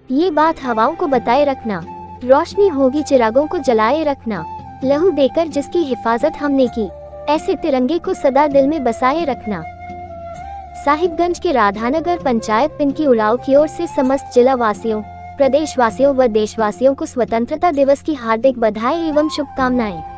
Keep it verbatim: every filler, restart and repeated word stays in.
ये बात हवाओं को बताए रखना, रोशनी होगी चिरागों को जलाए रखना। लहू देकर जिसकी हिफाजत हमने की, ऐसे तिरंगे को सदा दिल में बसाए रखना। साहिबगंज के राधानगर पंचायत पिन की उड़ाव की ओर से समस्त जिला वासियों, प्रदेश वासियों व देशवासियों को स्वतंत्रता दिवस की हार्दिक बधाई एवं शुभकामनाएं।